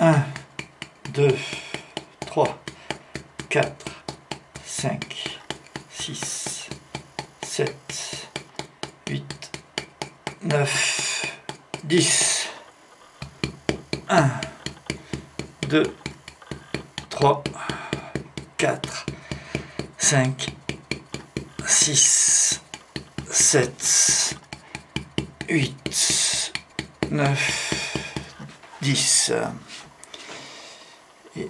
1, 2, 3, 4, 5, 6, 7, 8, 9, 10. 1, 2, 3, 4, 5, 6, 7, 8, 9, 10. Et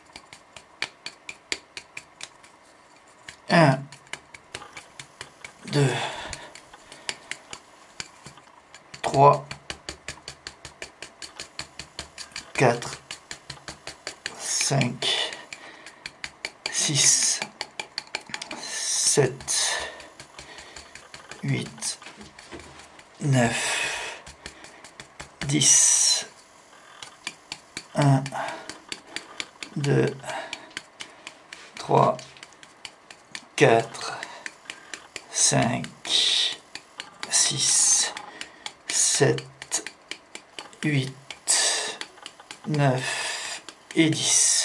1, 2, 3, 4, 5, 6, 7, 8, 9, 10. 1, 2, 3, 4, 5, 6, 7, 8, 9 et 10.